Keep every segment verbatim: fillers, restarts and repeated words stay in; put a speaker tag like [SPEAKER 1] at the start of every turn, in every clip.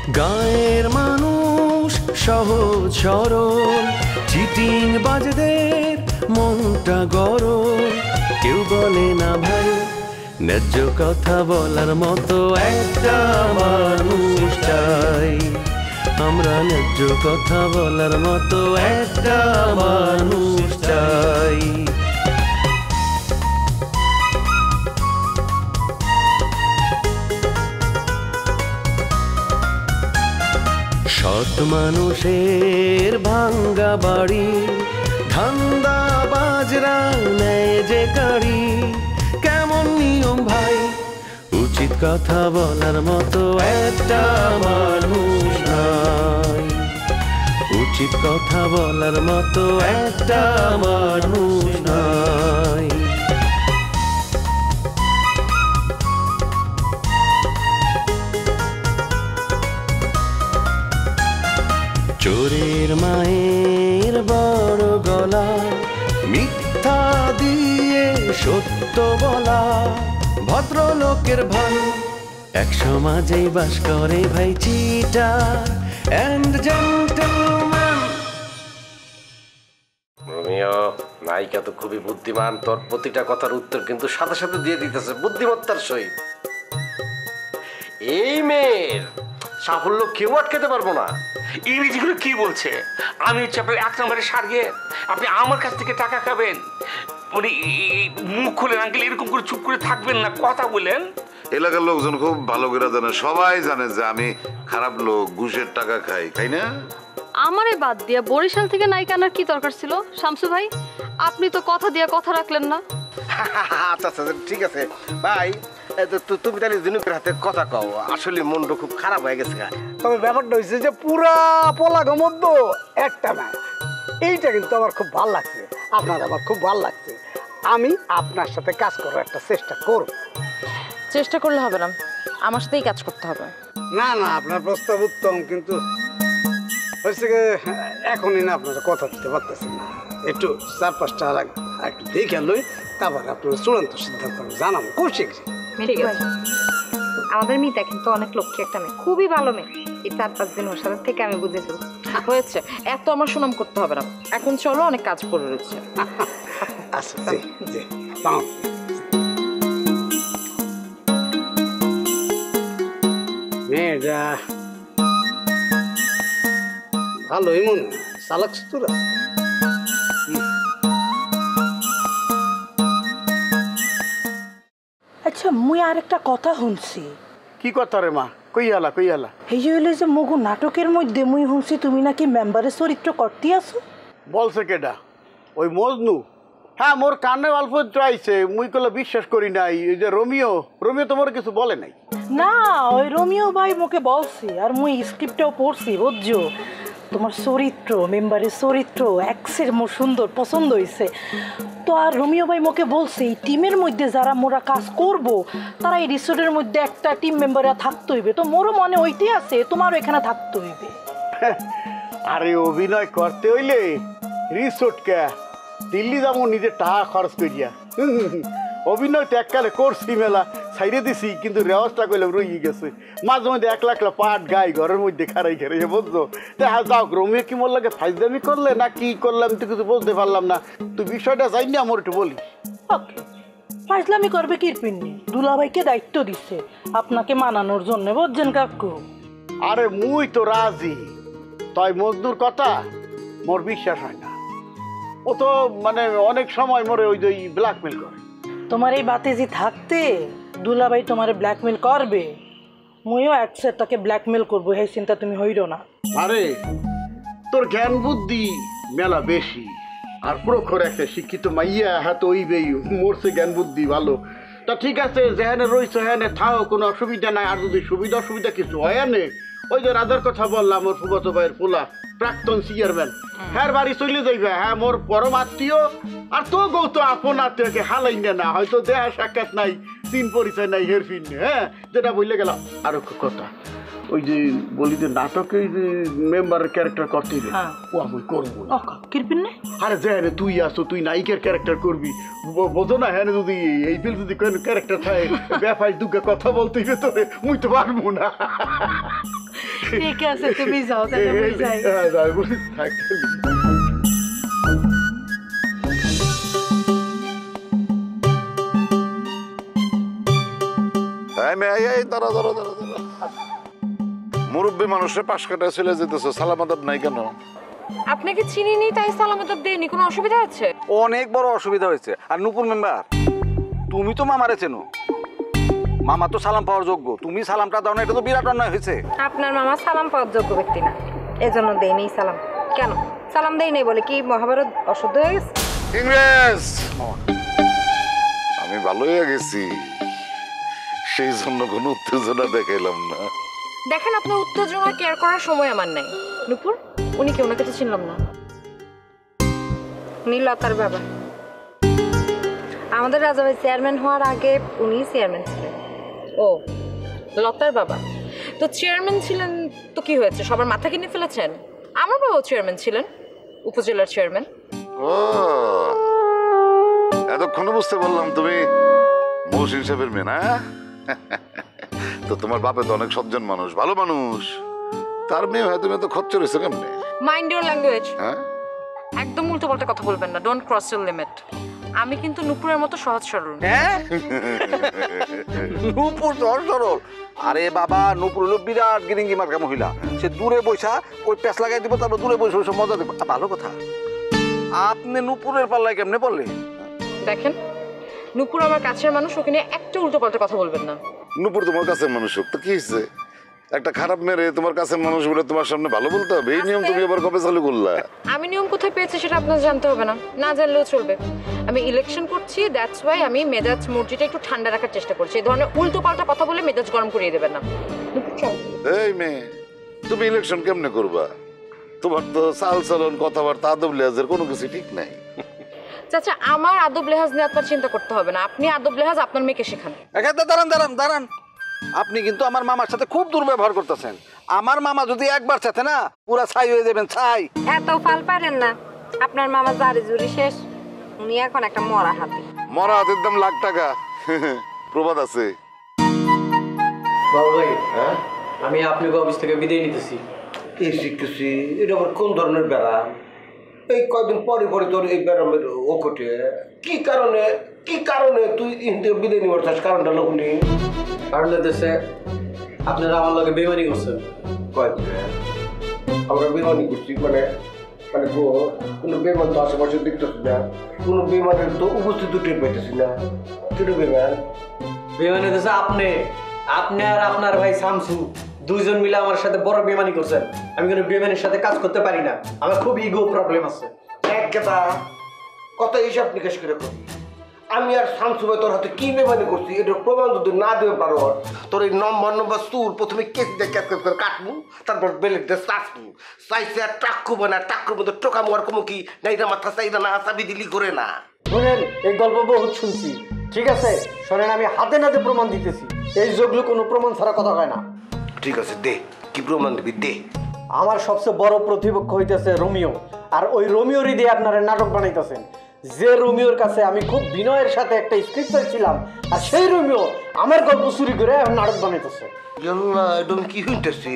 [SPEAKER 1] গায়ের মানুষ সহজ সরল, চিটিং বাজদের মনটা গরম। কেউ বলে না ভাই ন্যায্য কথা বলার মতো একটা মানুষ চাই। আমরা ন্যায্য কথা বলার মতো একটা মানুষ চাই। সৎ মানুষের ভাঙ্গা বাড়ি, ধান্দা বাজরা নেয় যে কাড়ি। কেমন নিয়ম ভাই, উচিত কথা বলার মতো একটা মানুষ নাই। উচিত কথা বলার মতো একটা মানুষ নাই। চোরের মায়ের বড় গলা, মিথ্যা দিয়ে সত্য বলা। ভদ্রলোকের ভাই এক সমাজেই বাস করে ভাই চিটার এন্ড জেন্টলম্যান।
[SPEAKER 2] রোমিও নায়িকা তো খুবই বুদ্ধিমান, তোর প্রতিটা কথার উত্তর কিন্তু সাথে সাথে দিয়ে দিতেছে বুদ্ধিমত্তার সহিত। এই মেয়ের সাফল্য কেউ আটকাতে পারবো না।
[SPEAKER 3] ইংরেজিগুলো কি বলছে? আমি হচ্ছে আপনার এক নম্বরের সার্গে, আপনি আমার কাছ থেকে টাকা খাবেন, মানে মুখ খুলেন আঙ্কেল, এরকম করে চুপ করে থাকবেন না, কথা বলেন।
[SPEAKER 4] এলাকার লোকজন খুব ভালো করে জানে, সবাই জানে যে আমি খারাপ লোক, ঘুষের টাকা খাই, খাই না?
[SPEAKER 5] আমারে বাদ দিয়া বরিশাল থেকে নায়িকা আনার কি দরকার ছিল শামসু ভাই? আপনি তো কথা দিয়া কথা রাখলেন না।
[SPEAKER 2] আচ্ছা আচ্ছা ঠিক আছে ভাই, তুমি তাহলে জিনুকের হাতে কথা কও, আসলে মনটা খুব খারাপ হয়ে গেছে।
[SPEAKER 6] তবে ব্যাপারটা হয়েছে যে পুরা পলাগো মধ্য একটা না, এইটা কিন্তু আমার খুব ভালো লাগছে, আপনার আমার খুব ভালো লাগছে। আমি আপনার সাথে কাজ করার একটা চেষ্টা করব।
[SPEAKER 7] চেষ্টা করলে হবে না, আমার সাথেই কাজ করতে হবে।
[SPEAKER 6] না না, আপনার প্রস্তাব উত্তম, কিন্তু হয়েছে কি এখনই না আপনারা কথা দিতে পারতেছেন না, একটু চার পাঁচটা আর একটু দেখে লই, তারপর আপনারা চূড়ান্ত সিদ্ধান্ত জানাবো কৌশিক।
[SPEAKER 8] ঠিক আছে। আমাদের মিতা কিন্তু অনেক লক্ষ্মী একটা মেয়ে, খুবই ভালো মেয়ে। এই চার পাঁচ দিন ওর সাথে থেকে আমি বুঝে ফেলছি।
[SPEAKER 7] হয়েছে, এত আমার সুনাম করতে হবে না, এখন চলো, অনেক কাজ পড়ে রয়েছে।
[SPEAKER 6] আচ্ছা জি জি তাও মেয়েটা ভালোই মনে হয়, চালাক তোরা।
[SPEAKER 9] আচ্ছা, মুই আর একটা কথা শুনছি।
[SPEAKER 6] কি কথা রে মা? কই আলা কই আলা?
[SPEAKER 9] এই যে হইলে যে মগু নাটকের মধ্যে মুই শুনছি তুমি নাকি মেম্বারের চরিত্র করতে আছো।
[SPEAKER 6] বলছে কেডা? ওই মজনু? হ্যাঁ, মোর কানে অল্প চাইছে, মুই কলে বিশ্বাস করি নাই। ওই যে রোমিও, রোমিও তোমার কিছু বলে নাই?
[SPEAKER 9] না, ওই রোমিও ভাই মুকে বলছি, আর মুই স্ক্রিপ্টটাও পড়ছি, বুঝছো? তোমার চরিত্র, মেম্বারের চরিত্র এক্সের মোর সুন্দর পছন্দ হয়েছে। তো আর রোমিও ভাই মোকে বলছে এই টিমের মধ্যে যারা মোরা কাজ করব তারা এই রিসোর্টের মধ্যে একটা টিম মেম্বাররা থাকতে হইবে। তো মোরও মনে ওইটাই আছে, তোমারও এখানে থাকতে হইবে।
[SPEAKER 6] আরে অভিনয় করতে হইলে রিসোর্ট কে দিল্লি যাবো নিজের টাকা খরচ করিয়া। অভিনয় তো এককালে করছি, মেলা ছাইড়ে দিছি, কিন্তু রেওয়াজটা করলে রয়ে গেছে। মাঝে মধ্যে এক লাখ পাট গাই ঘরের মধ্যে খারাই খেয়ে, বুঝছো? দেখা যাও রোমিও কি মোর লাগে ফাইজদামি করলে না কি করলে আমি তো কিছু বলতে পারলাম না। তুই বিষয়টা যাই না আমার একটু বলি।
[SPEAKER 9] ফাইজলামি করবে কি পিন্নি? দুলাভাইকে দায়িত্ব দিচ্ছে আপনাকে মানানোর জন্য, বুঝছেন কাকু?
[SPEAKER 6] আরে মুই তো রাজি, তাই মজদুর কথা মোর বিশ্বাস হয় না। ও তো মানে অনেক সময় মোরে ওই যে ব্ল্যাকমেল করে।
[SPEAKER 9] তোমার এই বাতেজি থাকতে দুলাভাই তোমার ব্ল্যাকমেল করবে? মুইও একসাথে তাকে ব্ল্যাকমেল করবো, এই চিন্তা তুমি হইরো না।
[SPEAKER 6] আরে তোর জ্ঞান বুদ্ধি মেলা বেশি, আর প্রখর একটা শিক্ষিত মাইয়া হাত ওইবেই, মোরছে জ্ঞান বুদ্ধি ভালো। তা ঠিক আছে, যেখানে রয়েছে হ্যাঁ থাও, কোনো অসুবিধা নাই। আর যদি সুবিধা অসুবিধা কিছু হয় নে, ওই যে রাজার কথা বললাম, ওর ফুফাতো ভাইয়ের পোলা প্রাক্তন চেয়ারম্যান, হ্যাঁ বাড়ি চলে যাইবে। হ্যাঁ মোর পরম আত্মীয়, আর তো গৌ তো আপন আত্মীয়কে হালাই না, হয়তো দেহা সাক্ষাৎ নাই, চিন পরিচয় নাই, হেরফিন। হ্যাঁ, যেটা বললে গেলাম। আর কথা ওই যে বলি যে নাটকে যে মেম্বারের ক্যারেক্টার করতে ও আমি করবো না। আরে যে তুই আসো, তুই নায়িকার ক্যারেক্টার করবি, বোঝো না? হ্যাঁ, যদি এই ফিল যদি ক্যারেক্টার থাকে ব্যাপার দুঃখে কথা বলতে হবে, তো মুই তো পারবো না।
[SPEAKER 9] ঠিক আছে তুমি যাও তাহলে আমি যাই
[SPEAKER 6] হ্যাঁ, যাই বলি, থাক তাহলে।
[SPEAKER 4] হ্যাঁ মেয়ে এই দাঁড়া দাঁড়া দাঁড়া দাঁড়া মুরব্বী মানুষের পাশ কাটা চলে যেতেছ সালাম আদাব নাই কেন?
[SPEAKER 7] আপনাকে চিনিনি তাই সালাম আদব দেয়নি, কোনো অসুবিধা আছে?
[SPEAKER 10] অনেক বড় অসুবিধা হয়েছে। আর নুপুর মেম্বার, তুমি তো মামারে চেনো, মামা তো সালাম পাওয়ার যোগ্য, তুমি সালামটা দাও না, এটা তো বিরাট অন্যায় হয়েছে।
[SPEAKER 8] আপনার মামা সালাম পাওয়ার যোগ্য ব্যক্তি না, এজন্য দেয়নি সালাম। কেন সালাম দেই নাই বলে কি মহাভারত অশুদ্ধ হয়ে গেছে?
[SPEAKER 4] ইংরেজ আমি ভালো হয়ে গেছি, সেই জন্য কোনো উত্তেজনা দেখাইলাম না।
[SPEAKER 7] দেখেন আপনার উত্তেজনা কেয়ার করার সময় আমার নাই। নুপুর, উনি কি? ওনাকে তো চিনলাম না।
[SPEAKER 8] উনি লতার বাবা। আমাদের রাজা ভাই চেয়ারম্যান হওয়ার আগে উনি চেয়ারম্যান ছিলেন।
[SPEAKER 7] ও, লতার বাবা তো চেয়ারম্যান ছিলেন, তো কি হয়েছে? সবার মাথা কিনে ফেলেছেন? আমার বাবাও চেয়ারম্যান ছিলেন, উপজেলার চেয়ারম্যান।
[SPEAKER 4] ও এতক্ষণে বুঝতে পারলাম তুমি মহসিন সাহেবের মেয়ে না? তো তোমার বাপে তো অনেক সজ্জন মানুষ, ভালো মানুষ, তার মেয়ে হয় তুমি এত খরচ রয়েছে কেমনে?
[SPEAKER 7] Mind your language.
[SPEAKER 4] হ্যাঁ,
[SPEAKER 7] একদম উল্টো পাল্টা কথা বলবেন না, ডোন্ট ক্রস ইউর লিমিট। আমি কিন্তু নুপুরের মতো সহজ সরল।
[SPEAKER 10] হ্যাঁ নুপুর সহজ সরল? আরে বাবা, নুপুর হলো বিরাট গিরিঙ্গি মার্কা মহিলা, সে দূরে বৈশা ওই প্যাঁচ লাগাই দিব, তারপর দূরে বসে বসে মজা দেবো। ভালো কথা, আপনি নুপুরের পাল্লায় কেমনে পড়লে?
[SPEAKER 7] দেখেন, নুপুর আমার কাছের মানুষ, ওকে নিয়ে একটা উল্টো পাল্টা কথা বলবেন না।
[SPEAKER 4] নুপুর তোমার কাছের মানুষ হোক তো কি হয়েছে? একটা খারাপ মেরে তোমার কাছের মানুষ বলে তোমার সামনে ভালো বলতে হবে? এই নিয়ম তুমি আবার কবে চালু করলা?
[SPEAKER 7] আমি নিয়ম কোথায় পেয়েছি সেটা আপনার জানতে হবে না, না জানলেও চলবে। আমি ইলেকশন করছি, দ্যাটস ওয়াই আমি মেজাজ মুরজিটা একটু ঠান্ডা রাখার চেষ্টা করছি। এই ধরনের উল্টো পাল্টা কথা বলে মেজাজ গরম করিয়ে দেবেন না।
[SPEAKER 4] এই মেয়ে, তুমি ইলেকশন কেমনে করবা? তোমার তো চাল চলন কথাবার্তা আদব লেহাজের কোনো কিছু ঠিক নাই।
[SPEAKER 7] চাচা, আমার আদব লেহাজ নিয়ে আপনার চিন্তা করতে হবে না, আপনি আদব লেহাজ আপনার মেয়েকে শেখান।
[SPEAKER 10] এখানে দাঁড়ান দাঁড়ান দাঁড়ান, আপনি কিন্তু আমার মামার সাথে খুব দুর্ব্যবহার করতেছেন। আমার মামা যদি একবার চাতে না, পুরা ছাই হয়ে যাবেন, ছাই।
[SPEAKER 8] এত ফাল পারেন না, আপনার মামা জারি জুরি শেষ, উনি এখন একটা মরা হাতি।
[SPEAKER 4] মরা হাতের দাম লাখ টাকা। প্রবাদ আছে।
[SPEAKER 11] বাবু ভাই, হ্যাঁ আমি আপনাকে অফিস থেকে বিদায় নিতেছি।
[SPEAKER 2] এই শিখতেছি, এটা আবার কোন ধরনের ব্যায়াম? এই কয়দিন পরে পরে তোর এই ব্যায়ামের ওকটে কি কারণে কি কারণে তুই ইন্ডিয়া বিদায় নিবার চাস? কারণটা লোক নেই।
[SPEAKER 11] কারণ দেশে আপনারা আমার লগে বেমানি করছেন।
[SPEAKER 2] কয়দিন আমরা বেমানি করছি মানে মানে গো কোনো বেমান তো আশেপাশে দেখতেছি না, কোনো বেমানের তো উপস্থিত টের পাইতেছি না। কেটে বেমান
[SPEAKER 11] বেমানি দেশে আপনি আপনি আর আপনার ভাই শামসু দুইজন মিলে আমার সাথে বড় বেমানি করছেন। আমি কোনো বেমানির সাথে কাজ করতে পারি না, আমার খুব ইগো প্রবলেম আছে।
[SPEAKER 2] এক কথা কত হিসাব নিকাশ করে করি, আমি আর শামসু ভাই তোর হাতে কি বেমানি করছি এটার প্রমাণ যদি না দেবে পারো, তোর এই নম্বর নম্বর চুল প্রথমে কেস দিয়ে ক্যাচ করে কাটবো, তারপর বেলেট দিয়ে চাষবো, চাইছে আর টাক্কু বানা টাক্কুর মধ্যে টোকা মোয়ার কমো কি নাইরা মাথা চাইরা না চাবি দিলি করে না।
[SPEAKER 11] শোনেন, এই গল্প বহুত শুনছি, ঠিক আছে? শোনেন, আমি হাতে নাতে প্রমাণ দিতেছি, এই যোগলু কোনো প্রমাণ ছাড়া কথা হয় না।
[SPEAKER 2] ঠিক আছে, দে কি প্রমাণ দিবি দে।
[SPEAKER 11] আমার সবচেয়ে বড় প্রতিপক্ষ হইতেছে রোমিও, আর ওই রোমিওরই দিয়ে আপনারা নাটক বানাইতেছেন। যে রোমিওর কাছে আমি খুব বিনয়ের সাথে একটা স্ক্রিপ্ট ছিলাম, আর সেই রোমিও আমার গল্প চুরি করে এখন নাটক বানাইতেছে।
[SPEAKER 2] একদম কি হইতেছে?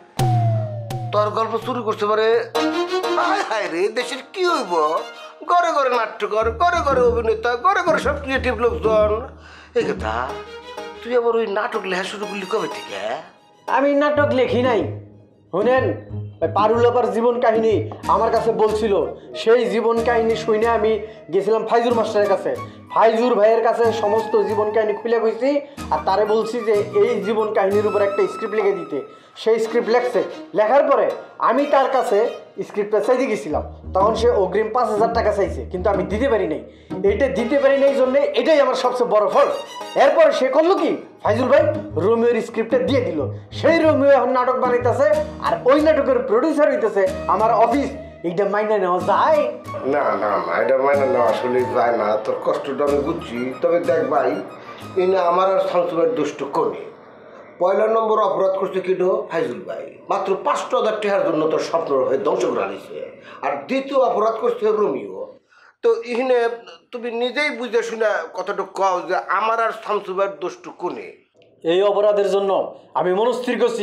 [SPEAKER 2] তোর গল্প চুরি করতে পারে? হায় হায় রে, দেশের কি হইব? ঘরে ঘরে নাট্যকর, ঘরে ঘরে অভিনেতা, ঘরে ঘরে সব ক্রিয়েটিভ লোকজন। এই কথা তুই আবার ওই নাটক লেখা শুরু করলি কবে থেকে?
[SPEAKER 11] আমি নাটক লেখি নাই, শুনেন, ওই পারুলাপার জীবন কাহিনী আমার কাছে বলছিল, সেই জীবন কাহিনী শুনে আমি গেছিলাম ফাইজুর মাস্টারের কাছে। ফাইজুর ভাইয়ের কাছে সমস্ত জীবন কাহিনী খুলে গেছি, আর তারে বলছি যে এই জীবন কাহিনীর উপর একটা স্ক্রিপ্ট লিখে দিতে। সেই স্ক্রিপ্ট লেখছে, লেখার পরে আমি তার কাছে স্ক্রিপ্টটা চাইতে গেছিলাম, তখন সে অগ্রিম পাঁচ হাজার টাকা চাইছে, কিন্তু আমি দিতে পারি নাই। এইটা দিতে পারি নাই জন্যে এটাই আমার সবচেয়ে বড় ফল। এরপরে সে করলো কি, ফাইজুল ভাই রোমিওর স্ক্রিপ্টটা দিয়ে দিল, সেই রোমিও এখন নাটক বানাইতেছে, আর ওই নাটকের প্রডিউসার হইতেছে আমার অফিস। এইটা মাইনে নেওয়া যায়?
[SPEAKER 2] না না না, এটা মাইনে নেওয়া আসলে যায় না। তোর কষ্টটা আমি বুঝছি, তবে দেখ ভাই, এই না আমার আর শামসুভাইয়ের দুষ্ট কোনে। পয়লা নম্বর অপরাধ করছে কিটো ফাইজুল ভাই, মাত্র পাঁচশো হাজার টাকার জন্য তোর স্বপ্ন হয়ে ধ্বংস করে আনিছে। আর দ্বিতীয় অপরাধ করছে রোমিও। তো এখানে তুমি নিজেই বুঝে শুনে কতটুকু কও যে আমার আর শামসুভাইয়ের দুষ্ট কোনে।
[SPEAKER 11] এই অপরাধের জন্য আমি মনস্থির করছি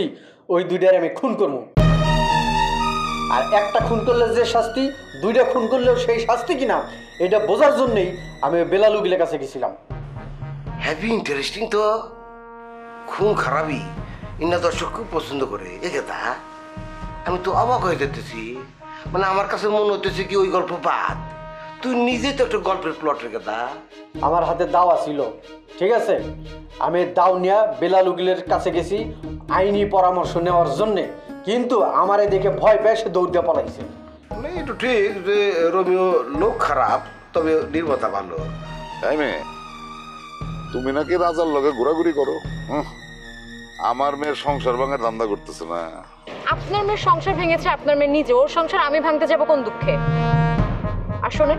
[SPEAKER 11] ওই দুইটার আমি খুন করবো। আর একটা খুন করলে যে শাস্তি, দুইটা খুন করলেও সেই শাস্তি কিনা এটা বোঝার জন্যই আমি বেলাল উকিলের কাছে গেছিলাম।
[SPEAKER 2] হ্যাপি ইন্টারেস্টিং তো, খুব খারাপই। ইন্না দর্শক খুব পছন্দ করে এ কথা। আমি তো অবাক হয়ে যেতেছি, মানে আমার কাছে মনে হতেছে কি ওই গল্প বাদ, তুই নিজে তো একটা গল্পের প্লটের কথা।
[SPEAKER 11] আমার হাতে দাওয়া ছিল, ঠিক আছে, আমি দাও নিয়ে বেলাল উকিলের কাছে গেছি আইনি পরামর্শ নেওয়ার জন্যে, কিন্তু আমারে দেখে ভয় পেয়ে সে দৌড় দিয়ে পলাইছে।
[SPEAKER 2] মানে এটা ঠিক যে রোমিও লোক খারাপ, তবে নির্মাতা ভালো।
[SPEAKER 4] তাই মেয়ে, তুমি নাকি রাজার লগে ঘোরাঘুরি করো, আমার মেয়ের সংসার ভাঙার ধান্দা করতেছে না।
[SPEAKER 7] আপনার মেয়ের সংসার ভেঙেছে আপনার মেয়ে নিজে, ওর সংসার আমি ভাঙতে যাব কোন দুঃখে? আর শোনেন,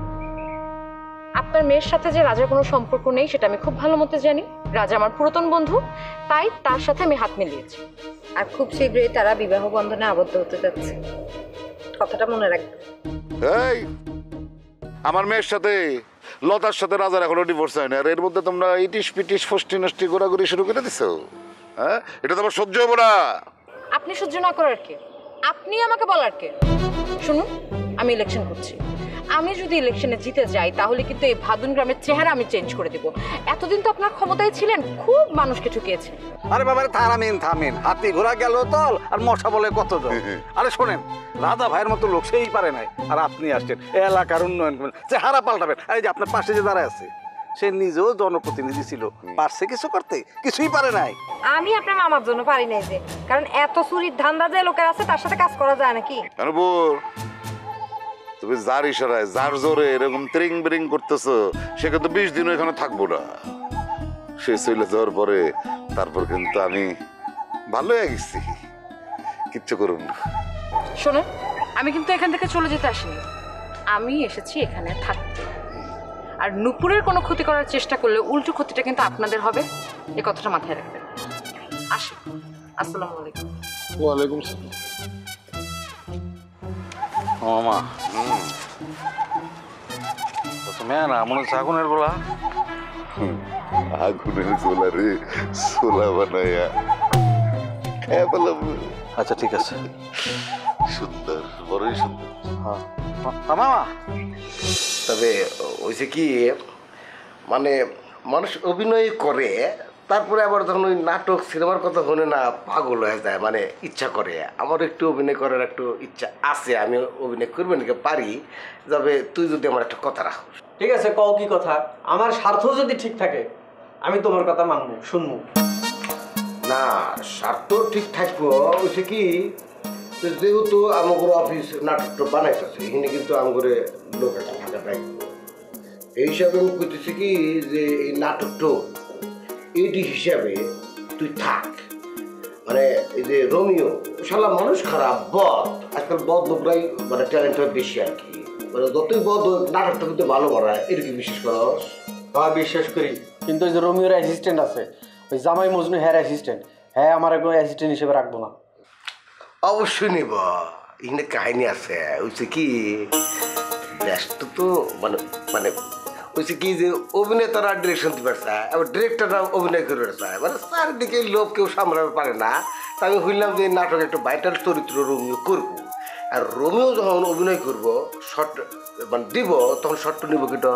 [SPEAKER 7] আপনার মেয়ের সাথে যে রাজার কোনো সম্পর্ক নেই সেটা আমি খুব ভালো মতো জানি। রাজা আমার পুরাতন বন্ধু, তাই তার সাথে আমি হাত মিলিয়েছি।
[SPEAKER 8] আর খুব শীঘ্রই তারা বিবাহ বন্ধনে আবদ্ধ হতে যাচ্ছে, কথাটা মনে রাখবেন।
[SPEAKER 4] এই আমার মেয়ের সাথে লতার সাথে রাজার এখনো ডিভোর্স হয় না, আর এর মধ্যে তোমরা ইটিস পিটিস ফষ্টি নষ্টি ঘোরাঘুরি শুরু করে দিছো। হ্যাঁ, এটা তোমার সহ্য হবো না।
[SPEAKER 7] আপনি সহ্য না করার কে? আপনি আমাকে বলার কে? শুনুন, আমি ইলেকশন করছি। আমি যদি ইলেকশনে জিতে যাই তাহলে কিন্তু এই ভাদুন গ্রামের চেহারা আমি চেঞ্জ করে দেব। এতদিন তো আপনার ক্ষমতায় ছিলেন, খুব মানুষকে ঠকিয়েছেন।
[SPEAKER 10] আরে বাবা থামিন থামিন, হাতি ঘোড়া গেল তল আর মশা বলে কত জন। আরে শোনেন, রাজা ভাইয়ের মতো লোক সেই পারে নাই, আর আপনি আসছেন এলাকার উন্নয়ন করবেন, চেহারা পাল্টাবেন। এই যে আপনার পাশে যে দাঁড়ায় আছে, সে নিজেও জনপ্রতিনিধি ছিল, পারছে কিছু করতে? কিছুই পারে নাই।
[SPEAKER 8] আমি আপনার মামার জন্য পারি নাই যে, কারণ এত চুরির ধান্দা যে লোকের আছে তার সাথে কাজ করা যায় নাকি?
[SPEAKER 4] তুমি যার ইশারায় যার জোরে এরকম ত্রিং বিরিং করতেছো, সে কিন্তু বিশ দিন এখানে থাকবো না। সে চলে যাওয়ার পরে তারপর কিন্তু আমি ভালো হয়ে গেছি, কিচ্ছু করুন না।
[SPEAKER 7] শোনেন, আমি কিন্তু এখান থেকে চলে যেতে আসিনি, আমি এসেছি এখানে থাকতে। আর নুপুরের কোনো ক্ষতি করার চেষ্টা করলে উল্টো ক্ষতিটা কিন্তু আপনাদের হবে, এই কথাটা মাথায় রাখবেন। আসি, আসসালামু আলাইকুম।
[SPEAKER 4] ওয়ালাইকুম আসসালাম।
[SPEAKER 10] মামা তুমি না মনে হচ্ছে আগুনের গোলা।
[SPEAKER 4] আগুনের গোলা রে, সোলা বানায়া।
[SPEAKER 10] আচ্ছা ঠিক আছে,
[SPEAKER 4] সুন্দর, বড়ই সুন্দর।
[SPEAKER 10] মামা
[SPEAKER 2] তবে ওইসে কি, মানে মানুষ অভিনয় করে, তারপরে আবার যখন ওই নাটক সিনেমার কথা শুনে না পাগল হয়ে যায়, মানে ইচ্ছা করে। আমার একটু অভিনয় করার একটু ইচ্ছা আছে, আমি অভিনয় করবে নাকি পারি। তবে তুই যদি আমার একটা কথা রাখ।
[SPEAKER 11] ঠিক আছে, কও কি কথা? আমার স্বার্থ যদি ঠিক থাকে আমি তোমার কথা মানবো, শুনবো।
[SPEAKER 2] না, স্বার্থ ঠিক থাকবো। ওইসে কি, যেহেতু আমার অফিস নাটকটা বানাইতেছে, এখানে কিন্তু আমার লোক একটা থাকা থাকবো। এই হিসাবে আমি করতেছি কি, যে এই নাটকটা এইটি হিসাবে তুই থাক। মানে এই যে রোমিও শালা মানুষ খারাপ, বদ। আজকাল বদ লোকরাই মানে ট্যালেন্টটা বেশি আর কি। মানে যতই বদ নাটকটা কিন্তু ভালো বাড়ায়, এটা কি বিশ্বাস করস?
[SPEAKER 11] হ্যাঁ বিশ্বাস করি, কিন্তু ওই যে রোমিওর অ্যাসিস্ট্যান্ট আছে, ওই জামাই মজনু হ্যার অ্যাসিস্ট্যান্ট, হ্যাঁ আমার একদম অ্যাসিস্ট্যান্ট হিসেবে রাখবো না।
[SPEAKER 2] অবশ্যই নেব, এখানে কাহিনী আছে। হচ্ছে কি, ব্যস্ত তো মানে মানে হচ্ছে কি যে অভিনেতারা ডিরেকশন দিতে চায়, আবার ডিরেক্টররা অভিনয় করে চায়, মানে চারিদিকে লোক কেউ সামলাতে পারে না। তা আমি হইলাম যে নাটকে একটা ভাইটাল চরিত্র রোমিও করবো। আর রোমিও যখন অভিনয় করবো, শর্ট মানে দিব, তখন শর্ট নিব কিটা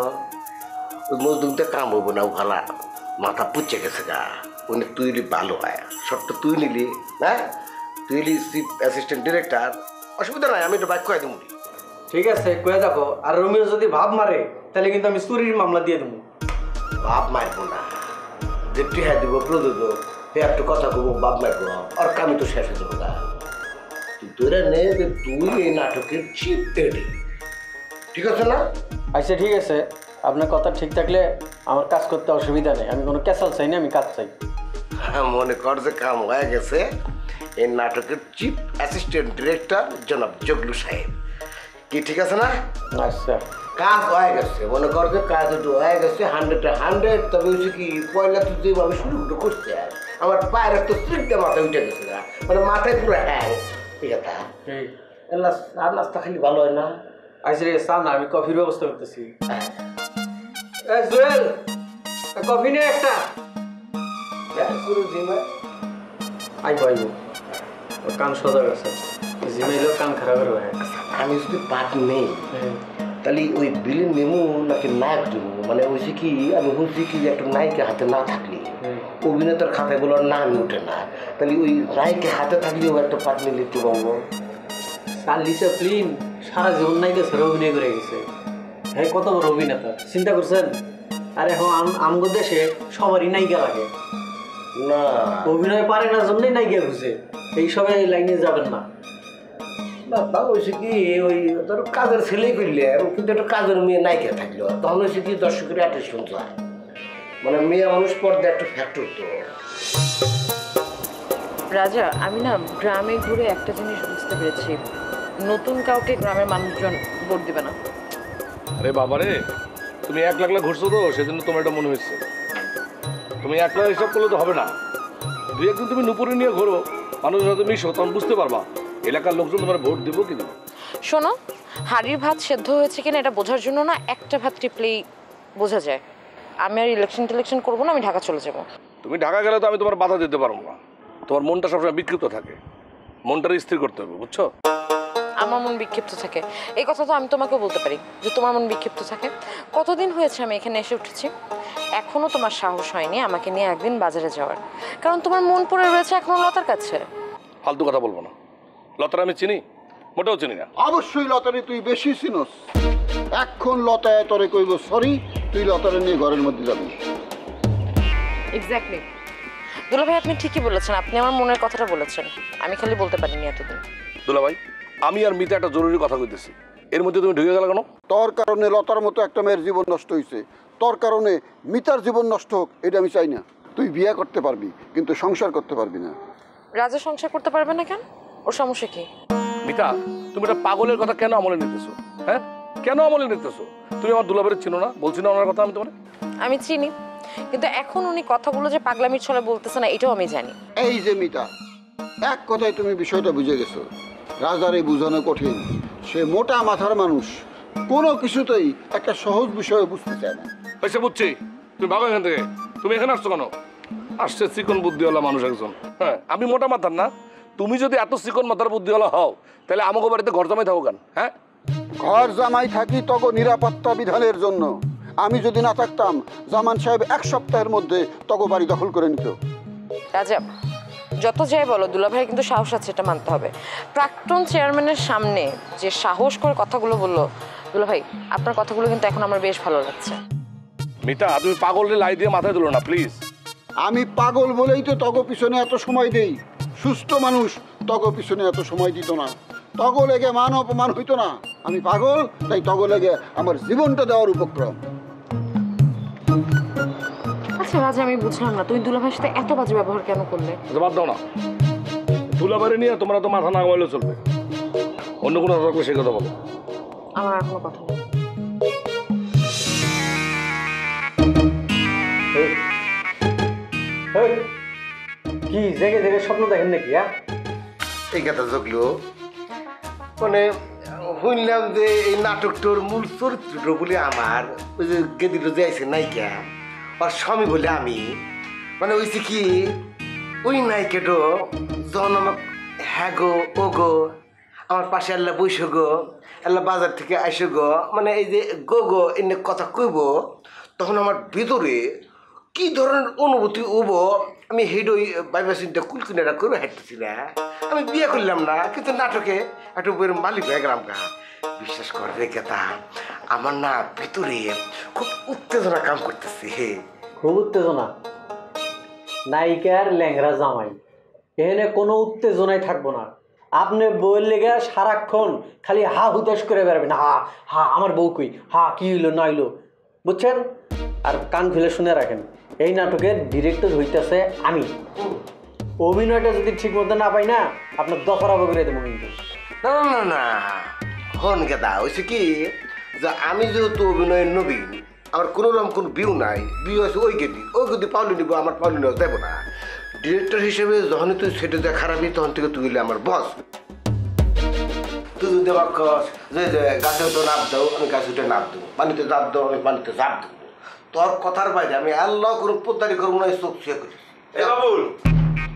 [SPEAKER 2] ওই মজদুমটা কাম হবো না, ভালা মাথা পুচ্ছে গেছে গা। ওই তুই নিলি ভালো হয়, শর্টটা তুই নিলি, হ্যাঁ তুই নিলি চিফ অ্যাসিস্ট্যান্ট ডিরেক্টর, অসুবিধা নাই, আমি একটা বাইক কয়ে দেবো।
[SPEAKER 11] ঠিক আছে, কয়ে যাবো। আর রোমিও যদি ভাব মারে তাহলে কিন্তু আমি চুরির মামলা দিয়ে দেবো।
[SPEAKER 2] ভাব মারবো না, যে টিহা দিব প্রযোজক, সে একটু কথা কবো, ভাব মারবো, আর কামি তো শেষ হয়ে যাবো গা। তুই তোরা নে যে তুই এই নাটকের চিফ এডি, ঠিক আছে না?
[SPEAKER 11] আচ্ছা ঠিক আছে, আপনার কথা ঠিক থাকলে আমার কাজ করতে অসুবিধা নেই, আমি কোনো ক্যাসাল চাই না, আমি কাজ চাই।
[SPEAKER 2] হ্যাঁ, মনে কর যে কাম হয়ে গেছে। এই নাটকের চিফ অ্যাসিস্ট্যান্ট ডিরেক্টর জনাব জগলু সাহেব, কি ঠিক আছে না?
[SPEAKER 11] আচ্ছা,
[SPEAKER 2] কাজ হয়ে গেছে, মনে কর যে কাজ একটু হয়ে গেছে হান্ড্রেডে হান্ড্রেড। তবে হচ্ছে কি, পয়লা তুই যেভাবে শুরু করতে আমার পায়ের একটা স্ট্রিকটা মাথায় উঠে গেছে না, মানে মাথায় পুরো হ্যাঁ। ঠিক আছে, আর নাস্তা খালি ভালো হয় না।
[SPEAKER 11] আচ্ছা রে চা না, আমি কফির ব্যবস্থা করতেছি। জুয়েল, কফি নে একটা।
[SPEAKER 2] পুরো জিমে
[SPEAKER 11] আইবো আইবো। কান সোজা গেছে জিমাইলেও কান খারাপের হয়।
[SPEAKER 2] আমি যদি পাট নেই তাহলে ওই বিলেন নেমু নাকি নায়ক দেবো? মানে ওইসে কি আমি বলছি কি যে একটা নায়িকা হাতে না থাকলে অভিনেতার খাতায় বলার নামই ওঠে না, তাহলে ওই নায়িকা হাতে থাকলেও একটা পাট নিলে একটু পাবো।
[SPEAKER 11] চার্লি চ্যাপলিন সারা জীবন নায়িকা ছেড়ে অভিনয় করে গেছে, হ্যাঁ কত বড় অভিনেতা চিন্তা করছেন? আর এখন আমগো দেশে সবারই নায়িকা লাগে
[SPEAKER 2] না,
[SPEAKER 11] অভিনয় পারে না জন্যই নায়িকা খুঁজে। এইসবে লাইনে যাবেন না
[SPEAKER 2] বাবা। ওইসে কি ওই ধরো কাজের ছেলেই করলাম, কিন্তু একটা কাজের মেয়ে নায়িকা থাকলো তখন হয়েছে কি দর্শকের অ্যাটেনশন চায়। মানে মেয়ে মানুষ পর্দায় একটা ফ্যাক্টর তো।
[SPEAKER 7] রাজা, আমি না গ্রামে ঘুরে একটা জিনিস বুঝতে পেরেছি, নতুন কাউকে গ্রামের মানুষজন ভোট দিবে না।
[SPEAKER 12] আরে বাবা রে, তুমি এক লাখ লাখ ঘুরছো তো সেজন্য তোমার এটা মনে হয়েছে। তুমি এক লাখ হিসাব করলে তো হবে না, দুই একদিন তুমি নুপুরে নিয়ে ঘোরো, মানুষের সাথে মিশো, তখন বুঝতে পারবা এলাকার লোকজন তোমার ভোট দেবো কি দেবো।
[SPEAKER 7] শোনো, হাড়ির ভাত সেদ্ধ হয়েছে কিনা এটা বোঝার জন্য না একটা ভাত টিপলেই বোঝা যায়। আমি আর ইলেকশন টিলেকশন করবো না, আমি ঢাকা চলে যাবো।
[SPEAKER 12] তুমি ঢাকা গেলে তো আমি তোমার বাধা দিতে পারবো না, তোমার মনটা সবসময় বিক্ষিপ্ত থাকে, মনটা স্থির করতে হবে, বুঝছো?
[SPEAKER 7] আমার মন বিক্ষিপ্ত থাকে এই কথা তো আমি তোমাকে বলতে পারি যে তোমার মন বিক্ষিপ্ত থাকে। কতদিন হয়েছে আমি এখানে এসে উঠেছি, এখনো তোমার সাহস হয়নি আমাকে নিয়ে একদিন বাজারে যাওয়ার, কারণ তোমার মন পড়ে রয়েছে এখনো লতার কাছে।
[SPEAKER 12] ফালতু কথা বলবো না, লতার আমি চিনি? মোটেও চিনি না।
[SPEAKER 6] অবশ্যই লতারে তুই বেশি চিনস। এখন লতায় তোরে কইব সরি, তুই লতারে নিয়ে ঘরের মধ্যে যাবি।
[SPEAKER 7] এক্স্যাক্টলি দুলা ভাই, আপনি ঠিকই বলেছেন, আপনি আমার মনের কথাটা বলেছেন, আমি খালি বলতে পারিনি এতদিন।
[SPEAKER 12] দুলা ভাই, আমি আর মিতা একটা জরুরি কথা কইতেছি, এর মধ্যে তুমি ঢুকে গেল কেন?
[SPEAKER 6] তোর কারণে লতার মতো একটা মেয়ের জীবন নষ্ট হয়েছে, তোর কারণে মিতার জীবন নষ্ট হোক এটা আমি চাই না। তুই বিয়ে করতে পারবি কিন্তু সংসার করতে পারবি না।
[SPEAKER 7] রাজা সংসার করতে পারবে না কেন? ওর সমস্যা কি?
[SPEAKER 12] মিতা, তুমি একটা পাগলের কথা কেন আমলে নিতেছো? হ্যাঁ, কেন আমলে নিতেছো? তুমি আমার দুলাভাইয়ের চিনো না? বলছি না ওনার কথা আমি তোমার?
[SPEAKER 7] আমি চিনি, কিন্তু এখন উনি কথাগুলো যে পাগলামির ছলে বলতেছে না এটাও আমি জানি।
[SPEAKER 6] এই যে মিতা, এক কথায় তুমি বিষয়টা বুঝে গেছো। রাজার এই বুঝানো কঠিন, সে মোটা মাথার মানুষ, কোনো কিছুতেই একটা সহজ বিষয় বুঝতে চায় না।
[SPEAKER 12] এসে বুঝছি, তুমি ভাবো এখান থেকে। তুমি এখানে আসছো কেন? আসছে চিকন বুদ্ধিওয়ালা মানুষ একজন। হ্যাঁ, আমি মোটা মাথার না। তুমি যদি এত চিকন মাথার বুদ্ধিওয়ালা হও তাহলে আমাকে বাড়িতে ঘর জামাই থাকো কেন? হ্যাঁ,
[SPEAKER 6] ঘর জামাই থাকি তখন নিরাপত্তা বিধানের জন্য। আমি যদি না থাকতাম জামান সাহেব এক সপ্তাহের মধ্যে তগো বাড়ি দখল করে নিত।
[SPEAKER 7] রাজা, যত যাই বলো দুলাভাইয়ের কিন্তু সাহস আছে, এটা মানতে হবে। প্রাক্তন চেয়ারম্যানের সামনে যে সাহস করে কথাগুলো বললো, দুলাভাই আপনার কথাগুলো কিন্তু এখন আমার বেশ ভালো লাগছে।
[SPEAKER 12] মিতা, তুমি পাগলের লাই দিয়ে মাথায় তুলো না প্লিজ।
[SPEAKER 6] আমি পাগল বলেই তো তগো পিছনে এত সময় দেই। সুস্থ মানুষ তগো পিছনে এত সময় দিত না, তগো লেগে মান অপমান হইতো না। আমি পাগল, তাই তগো লেগে আমার জীবনটা দেওয়ার উপক্রম।
[SPEAKER 7] আচ্ছা রাজা, আমি বুঝলাম না তুমি দুলাভাইয়ের সাথে এত বাজে ব্যবহার কেন করলে?
[SPEAKER 12] বাদ দাও না, দুলাভাইয়ের নিয়ে তোমরা তো মাথা না ঘামাইলেও চলবে। অন্য কোনো থাকলে সেই কথা বলো।
[SPEAKER 7] আমার আর কোনো কথা নেই।
[SPEAKER 11] কি জেগে জেগে স্বপ্ন দেখেন নাকি?
[SPEAKER 2] এই কথা জগলো মানে শুনলাম যে এই নাটকটার মূল চরিত্রটা বলে আমার ওই যে গেদিটা যে আছে নায়িকা, আর স্বামী বলে আমি। মানে ওইছে কি ওই নায়িকাটো যখন আমাকে হ্যাঁ গো ও গো আমার পাশে আল্লাহ বৈশ গো, আল্লাহ বাজার থেকে আইসো গো, মানে এই যে গো গো এনে কথা কইব, তখন আমার ভিতরে কি ধরনের অনুভূতি হবো আমি হেডই বাইবা চিন্তা কুলকুনাটা করে হাঁটতেছি না। আমি বিয়ে করলাম না, কিন্তু নাটকে একটা বইয়ের মালিক হয়ে গেলাম গা। বিশ্বাস কর রে কেতা, আমার না ভিতরে খুব উত্তেজনা কাম করতেছে।
[SPEAKER 11] খুব উত্তেজনা? নায়িকার ল্যাংরা জামাই, এখানে কোনো উত্তেজনাই থাকবো না। আপনি বউয়ের লেগে সারাক্ষণ খালি হা হুতাশ করে বেড়াবেন, হা হা আমার বউ কই, হা কি হইলো না হইলো, বুঝছেন? আর কান খুলে শুনে রাখেন, এই নাটকের ডিরেক্টর হইতেছে আমি। অভিনয়টা যদি ঠিক মতো না পাই না, আপনার দফারাবো করে দেবো কিন্তু।
[SPEAKER 2] না না না হন গেদা, হয়েছে কি যে আমি যেহেতু অভিনয়ের নবীন, আমার কোনো রকম কোনো বিউ নাই, বিউ আছে ওই গেদি, ওই গেদি পাউলি নিব, আমার পাউলি নেওয়া দেবো না। ডিরেক্টর হিসেবে যখনই তুই সেটা দেখ খারাপই, তখন থেকে তুই হইলে আমার বস। তুই যদি আমার যে গাছে উঠে নাপ দাও, আমি গাছে উঠে নাপ দেবো, পানিতে জাপ দাও, আমি পানিতে জাপ দেবো। তোর কথার বাইরে আমি আল্লাহ কোনো পোদ্দারি করবো না, চোখ ছুঁয়ে করি।
[SPEAKER 3] বাবুল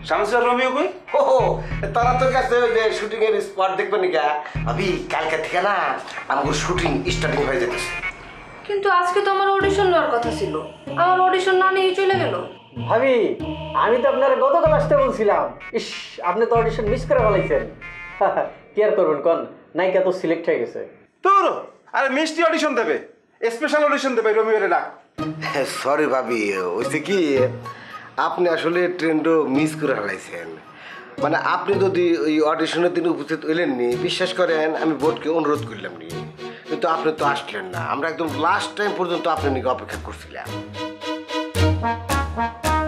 [SPEAKER 13] শামসু আর রোমিও কই?
[SPEAKER 2] ও তারা তো গেছে ওই যে শুটিং এর স্পট দেখবে নিকা ভাবি কালকে থেকে না আমাদের শুটিং স্টার্টিং হয়ে যেতেছে।
[SPEAKER 5] কিন্তু আজকে তো আমার অডিশন নেওয়ার কথা ছিল, আমার অডিশন না নিয়ে চলে গেল।
[SPEAKER 11] ভাবি আমি তো আপনার গতকাল আসতে বলছিলাম, ইস আপনি তো অডিশন মিস করে ফেলাইছেন। কি আর করবেন কোন, নায়িকা তো সিলেক্ট হয়ে গেছে।
[SPEAKER 13] তোর আরে মিষ্টি অডিশন দেবে, স্পেশাল অডিশন দেবে রোমিওরে ডাক।
[SPEAKER 2] সরি ভাবি, হয়েছে কি আপনি আসলে ট্রেন্ডও মিস করে ফেলাইছেন। মানে আপনি যদি ওই অডিশনের দিন উপস্থিত হইলেননি, বিশ্বাস করেন আমি বোর্ডকে অনুরোধ করলাম নি, কিন্তু আপনি তো আসলেন না। আমরা একদম লাস্ট টাইম পর্যন্ত আপনার নিকে অপেক্ষা করছিলাম।